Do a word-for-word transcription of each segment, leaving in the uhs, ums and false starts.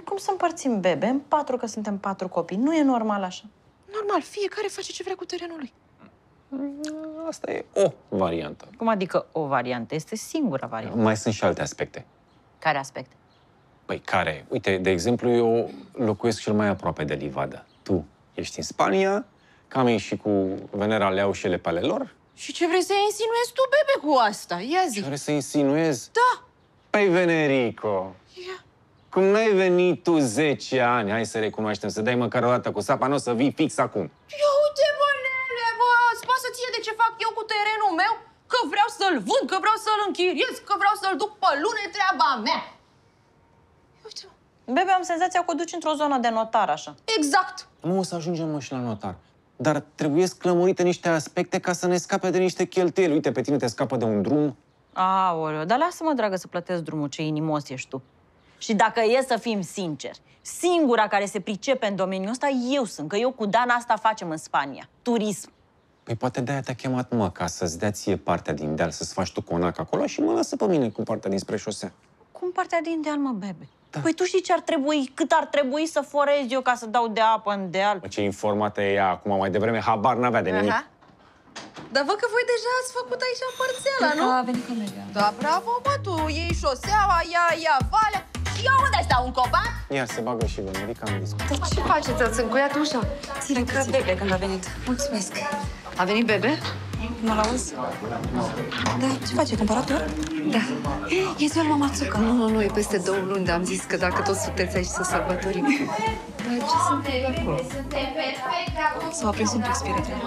cum să împărțim bebe în patru, că suntem patru copii? Nu e normal așa. Normal, fiecare face ce vrea cu terenul lui. Asta e o variantă. Cum adică o variantă? Este singura variantă. Mai sunt și alte aspecte. Care aspecte? Păi care? Uite, de exemplu, eu locuiesc cel mai aproape de livadă. Tu ești în Spania, Cami și cu Venera le au și ele pe ale lor. Și ce vrei să insinuezi tu, bebe, cu asta? Ia zi. Ce vrei să insinuezi? Da. Păi, Venerico, Ia. cum n-ai venit tu zece ani, hai să recunoaștem, să dai măcar o dată cu sapa, nu o să vii fix acum. Ia uite, bă, nene, bă, îți pasă ție de ce fac eu cu terenul meu? Că vreau să-l vând, că vreau să-l închiriez, că vreau să-l duc pe lună, e treaba mea. Uite, mă. Bebe, am senzația că o duci într-o zonă de notar, așa. Exact. Nu o să ajungem, mă, și la notar. Dar trebuie clămurite niște aspecte ca să ne scape de niște cheltuieli. Uite, pe tine te scapă de un drum. Aoleu, dar lasă-mă, dragă, să plătesc drumul, ce inimos ești tu. Și dacă e să fim sinceri, singura care se pricepe în domeniul ăsta eu sunt, că eu cu Dan asta facem în Spania. Turism. Păi poate de-aia te-a chemat, mă, ca să-ți dea ție partea din deal, să-ți faci tu conac acolo și mă lasă pe mine cu partea dinspre șosea. Cum partea din deal, mă, bebe? Da. Păi tu știi ce ar trebui, cât ar trebui să forez eu ca să dau de apă în deal? Mă, ce informată e ea acum, mai devreme habar n-avea de nimic. Aha. Dar văd că voi deja ați făcut aici parțela, nu? A venit Camelia. Da, bravo, mă, tu iei șoseaua, ia, ia valea. Și eu unde stau, un copac? Iar se bagă și Venerica în discuție. Dar ce faceți? Ați încuiat ușa? Ține că bebe când a venit. Mulțumesc. A venit bebe? Nu-l auzi? Da, ce face, cumpărator? Da. E ziua lui Mama Țucă. Nu, nu, nu, e peste două luni, dar am zis că dacă toți sunteți aici să sărbătorim. Dar ce sunt acolo? S-au aprins un pic spiritele.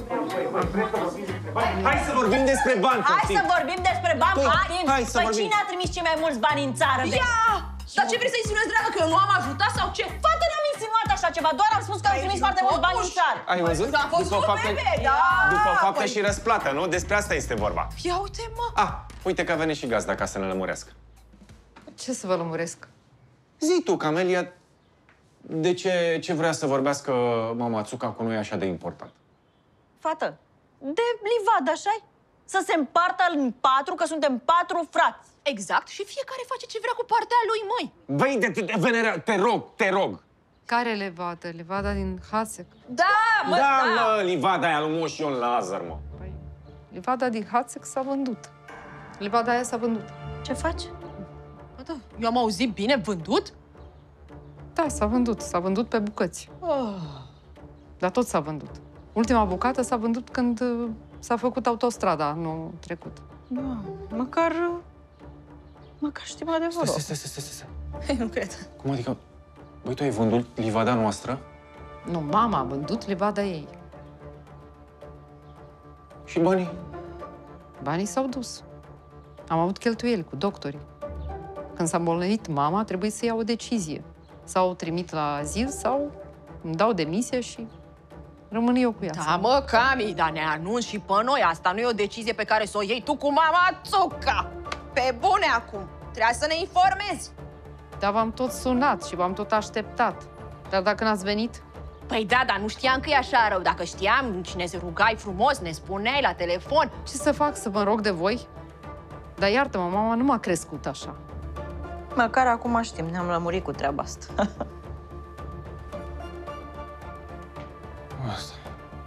Hai să vorbim despre bani, Hai să vorbim despre bani, Păi, Marin! hai să Păi vorbim. cine a trimis cei mai mulți bani în țară? De... Ia! Dar ce vrei să insinuezi, dragă, că eu nu am ajutat sau ce? Fată, n-am insinuat așa ceva, doar am spus că am trimis foarte mulți bani în țară. Ai văzut? Da, a fost După tu, fapte, bebe, da. după fapte Păi- și răsplată, nu? Despre asta este vorba. Ia uite, mă. Ah, uite că a venit și gazda ca să ne lămurească. Ce să vă lămuresc? Zi tu, Camelia, de ce, ce vrea să vorbească Mama Țuca cu noi așa de important? Fată, de livadă, așa-i? Să se împartă în patru, că suntem patru frați. Exact, și fiecare face ce vrea cu partea lui, măi. Băi, de, de, de Venera, te rog, te rog. Care levadă? Levada din Hasek. Da, mă, Da, da. mă, livada aia lui Moș Ion Lazar, mă. Păi, levada din Hasek s-a vândut. Levada aia s-a vândut. Ce faci? Bă, da, eu am auzit bine, vândut? Da, s-a vândut. S-a vândut pe bucăți. Oh. Dar tot s-a vândut. Ultima bucată s-a vândut când uh, s-a făcut autostrada anul trecut. Da, măcar... Măcar știm adevărul. Stai, stai, stai, stai, stai. Nu cred. Cum adică? Băi, tu ai vândut livada noastră? Nu, mama a vândut levada ei. Și banii? Banii s-au dus. Am avut cheltuieli cu doctorii. Când s-a îmbolnăvit mama, trebuie să iau o decizie. Sau o trimit la azil, sau îmi dau demisia și rămân eu cu ea. Da, mă, Cami, dar ne anunți și pe noi. Asta nu e o decizie pe care să o iei tu cu Mama Țuca. Pe bune acum. Trebuie să ne informezi. Dar v-am tot sunat și v-am tot așteptat. Dar dacă n-ați venit, Păi da, dar nu știam că e așa rău. Dacă știam și ne rugai frumos, ne spuneai la telefon. ce să fac, să mă rog de voi? Dar iartă-mă, mama nu m-a crescut așa. Măcar acum știm, ne-am lămurit cu treaba asta. Asta.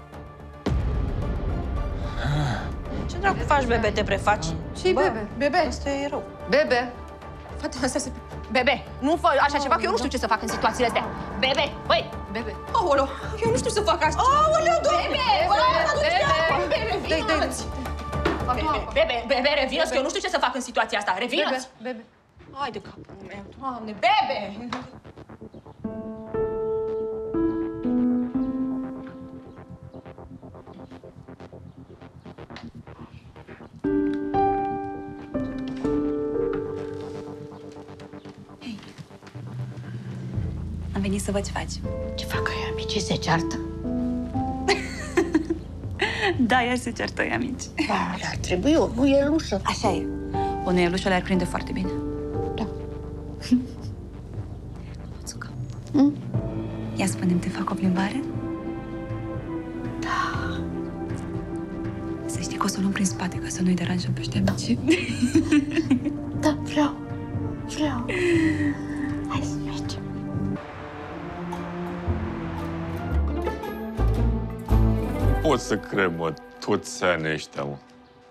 Ce dracu faci, bebe, te prefaci? Ce-i bebe? Bebe, Asta e rău. Bebe! fata, asta se... Bebe, nu fă așa ceva, că eu nu știu ce să fac în situațiile astea. Bebe, băi, Bebe! aoleu, eu nu știu să fac așa. Aoleu, Bebe, bă, aduce apă, Bebe, vină-ți. Bebe, bebe, bebe, revină-ți, că eu nu știu ce să fac în situația asta. Revină-ți. Bebe! Hai de capul meu, Doamne, Bebe! Am venit să văd ce faci. Ce fac aia, amici? Se ceartă? Da, iar se ceartă ăia mici. Ar trebui o nuielușă. Așa e. O nuielușă le-ar prinde foarte bine. Da. Poțucă. Mm? Ia spune-mi, te fac o plimbare? Da. Să știi că o să o luăm prin spate, ca să nu-i deranjăm pe ăștia mici. Da, vreau. Vreau. Hai să mergem. pot să cred, mă, toți ani ăștia, mă.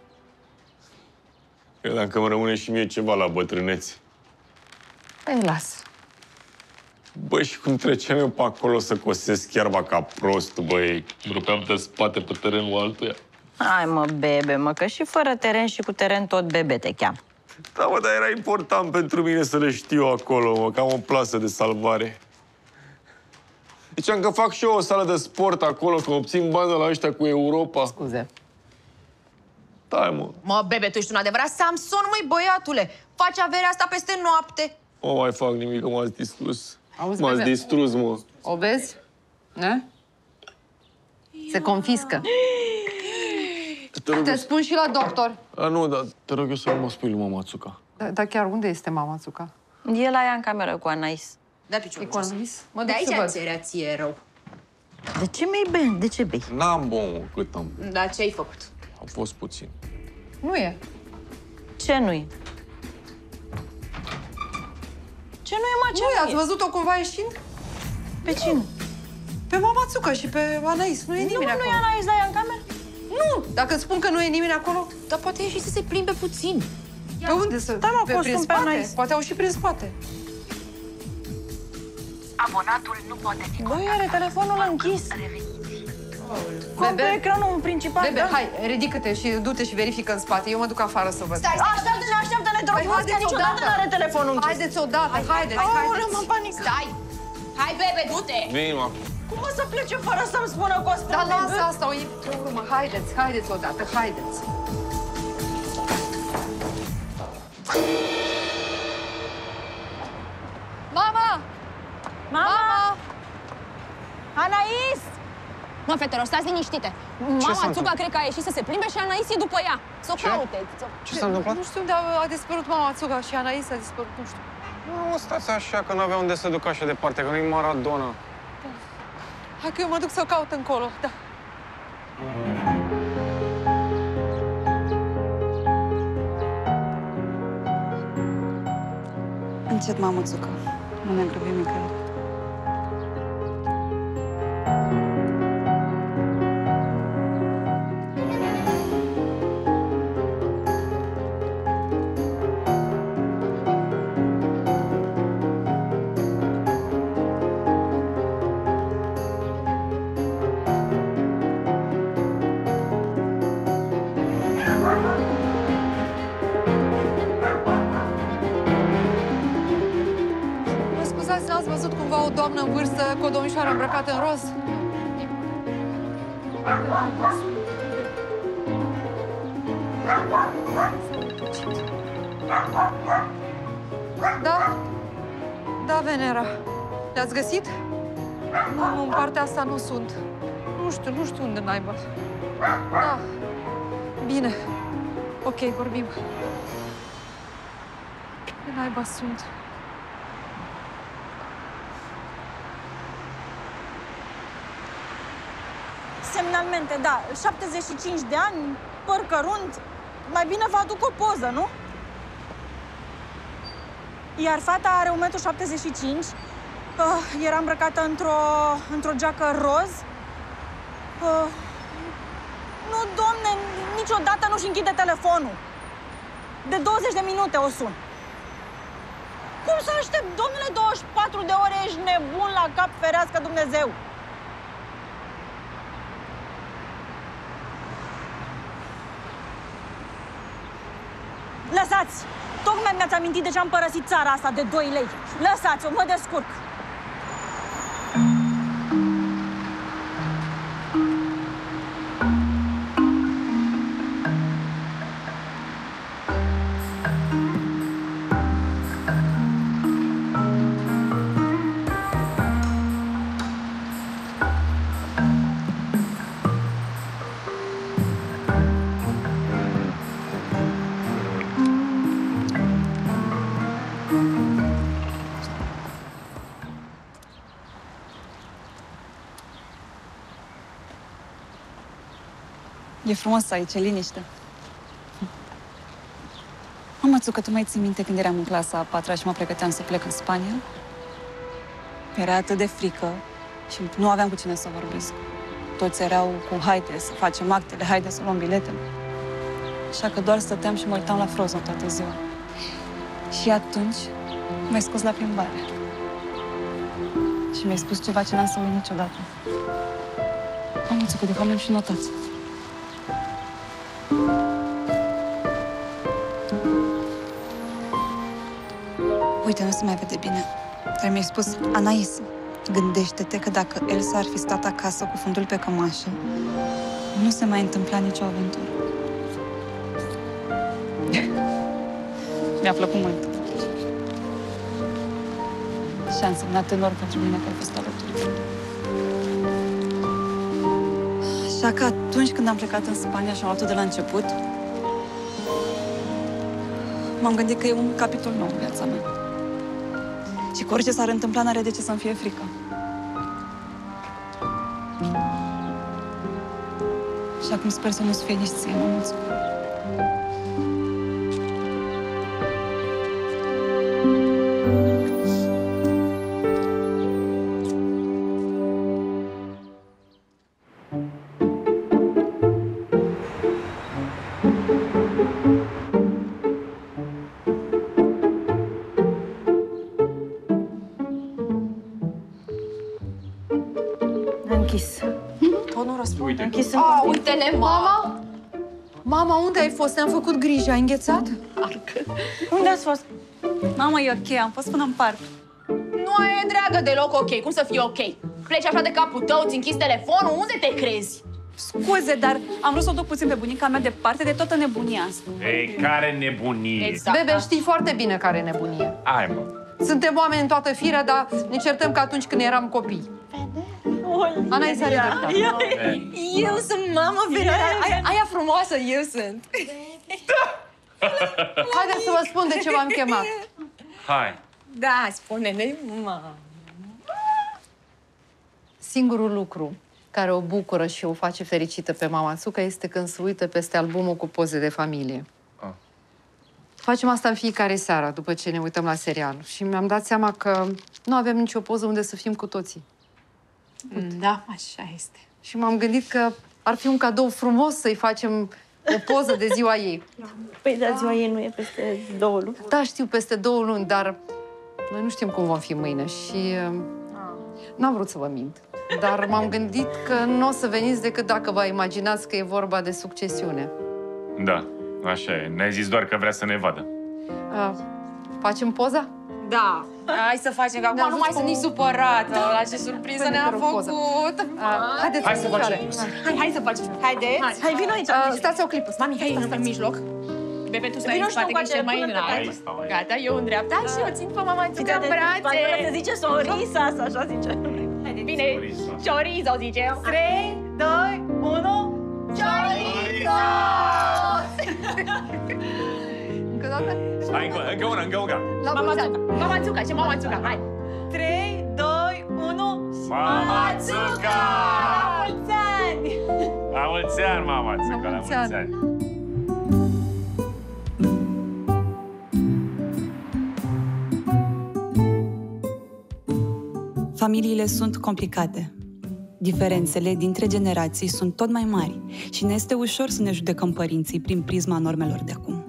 Credeam că îmi rămâne și mie ceva la bătrânețe. Păi, las. Băi, și cum treceam eu pe acolo să cosesc iarba ca prostul, băi, rupeam de spate pe terenul altuia. Hai, mă, bebe, mă, că și fără teren și cu teren tot bebe te cheam. Da, mă, dar era important pentru mine să le știu acolo, mă, că am o plasă de salvare. Ziceam că fac și eu o sală de sport acolo, că obțin bani de la ăștia cu Europa. Scuze. Da, mă. Mă, bebe, tu ești un adevărat Samson, măi, băiatule. Faci averea asta peste noapte. Nu mai fac nimic, că m-ați distrus. Auzi, M-ați bebe. distrus, mă. O vezi? Ne? Se confiscă. Te rog, Te spun și la doctor. A, nu, dar te rog eu să nu mă spui lui mama Țuca. Dar da, chiar unde este mama Țuca? E la ea în cameră cu Anais. Da, piciorul. E cu Anais? Mă De duc să aici văd. ți era ție rău. De ce mi-ai bei? De ce bei? N-am bun, mă, cât am. Dar ce ai făcut? Am fost puțin. Nu e. Ce nu-i? Ce nu e, mă? Ce Nu e, nu ați e? văzut-o cumva ieșind? Pe cine? Pe mama Țuca și pe Anais. Nu e Nu, nimeni nu acolo. e Anais la ea în cameră? Nu! Dacă îți spun că nu e nimeni acolo, Dar poate ieși să se plimbe puțin. pe unde să... Da, mă, pe, costum prin pe spate? Anais. Poate au și prin spate. Abonatul nu poate fi Băi, are telefonul închis. Cum pe Bebe? ecranul principal, Bebe, da? hai, ridică-te și du-te și verifică în spate. Eu mă duc afară să văd. Stai, stai, Așteaptă-ne, așteaptă-ne, te rog, Păi, frumos, că haideți niciodată odată. nu are telefonul închis. Haideți odată, haideți, Aoleu, haideți. mă panic. stai. Hai, bebe, du-te! Vin, mă. Cum o să plece fără să-mi spună Costel? Dar lasă asta, o iei pe urmă. Haideți, haideți odată, haideți. Mama! Mama! Anais! Mă, fetelor, stați liniștite. s-a Mama Țuca întâmplat? cred că a ieșit să se plimbe și Anais e după ea. Să o Ce? caute. Ce s-a întâmplat? Nu știu unde a, a dispărut mama Țuca și Anais a dispărut, nu știu. Nu, stați așa, că n-avea unde să duc așa departe, că nu-i Maradona. Hai că eu mă duc să o caut încolo, da. Încet, mamă, Țucă. Nu ne grăbim nicăieri. Mă scuzați, n-ați văzut cumva o doamnă în vârstă cu o domnișoară îmbrăcată în roz? Da? Da, Venera. Le-ați găsit? Nu, nu, în partea asta nu sunt. Nu știu, nu știu unde naiba. Da. Bine. Ok, vorbim. De naiba sunt. Semnalmente, da. șaptezeci și cinci de ani, păr cărunt. Mai bine vă aduc o poză, nu? Iar fata are un metru șaptezeci și cinci. Uh, era îmbrăcată într-o într-o geacă roz. Uh, nu, domne, niciodată nu-și închide telefonul. De douăzeci de minute o sun. Cum să aștept, domnule, douăzeci și patru de ore? Ești nebun la cap, ferească Dumnezeu! Lăsați! Tocmai mi-ați amintit de ce am părăsit țara asta de doi lei. Lăsați-o, mă descurc. E frumos aici, e liniște. Mama Țucă, tu mai ții minte când eram în clasa a patra și mă pregăteam să plec în Spania? Era atât de frică și nu aveam cu cine să vorbesc. toți erau cu haide să facem actele, haide să luăm biletele. Așa că doar stăteam și mă uitam la Frozen toată ziua. Și atunci m-ai scos la plimbare. Și mi-ai spus ceva ce n-am să uit niciodată. Mamuțucă, de fapt mi-am și notat. Uite, nu se mai vede bine, dar mi-ai spus, Anais, gândește-te că dacă Elsa ar fi stat acasă cu fundul pe cămașă, nu se mai întâmpla nicio aventură. Mi-a plăcut mult. Și a însemnat enorm pentru mine că ai fost alături. Așa că atunci când am plecat în Spania și am luat-o de la început, m-am gândit că e un capitol nou în viața mea. Și cu orice s-ar întâmpla, n-are de ce să-mi fie frică. Și acum sper să nu-ți fie nici ție, mămuță. Închis. Tot nu răspunde. Închis în A, uite-le, mama! Mama, unde ai fost? Ne-am făcut griji. Ai înghețat? Unde ați fost? Mama, e ok, am fost până în parc. Nu e dragă deloc ok. Cum să fie ok? Pleci așa de capul tău, ți închizi telefonul, unde te crezi? Scuze, dar am vrut să o duc puțin pe bunica mea departe de toată nebunia asta. Ei, care nebunie! Exact. Bebe, știi foarte bine care e nebunie. Hai, mă! Suntem oameni în toată firea, dar ne certăm ca atunci când eram copii. Anais are dreptate. Eu sunt mama, Venera. Aia, aia frumoasă, eu sunt. Haideți să vă spun de ce v-am chemat. Hai! Da, spune-ne, mama. Singurul lucru care o bucură și o face fericită pe mama Țuca este când se uită peste albumul cu poze de familie. Ah. Facem asta în fiecare seară, după ce ne uităm la serial. Și mi-am dat seama că nu avem nicio poză unde să fim cu toții. Da, așa este. Și m-am gândit că ar fi un cadou frumos să-i facem o poză de ziua ei. Păi, da, ziua ei nu e peste două luni. Da, știu, peste două luni, dar noi nu știm cum vom fi mâine și uh, n-am vrut să vă mint. Dar m-am gândit că nu o să veniți decât dacă vă imaginați că e vorba de succesiune. Da, așa e. Ne-ai zis doar că vrea să ne vadă. Uh, facem poza? Da. Hai să facem, că acum nu mai sunt nici supărată la ce surpriză ne-a făcut. Uh, haideți Hai să să facem picioare. poza. Hai, hai să facem. Haideți. Hai, Hai, vino aici. Uh, stați o clipă. Mami, hai în mijloc. Bebe, tu stai Vino în și tu spate, că ești încoace, cel mai până înalt. pe stau aici. Gata, eu în dreapta și eu țin pe mama Țuca în brațe. Se zice sorisa, așa zice. Bine, chorizo, zice. trei, doi, unu, chorizo! Încă o dată? Hai, încă, încă una, încă una. La Mama mulți ani. Țuca, mama Țuca, ce mama Țuca, hai. trei, doi, unu... Mama Țuca! La mulți ani! La mulți ani, mama Țuca, la mulți mulți ani. ani. Familiile sunt complicate. Diferențele dintre generații sunt tot mai mari și ne este ușor să ne judecăm părinții prin prisma normelor de acum.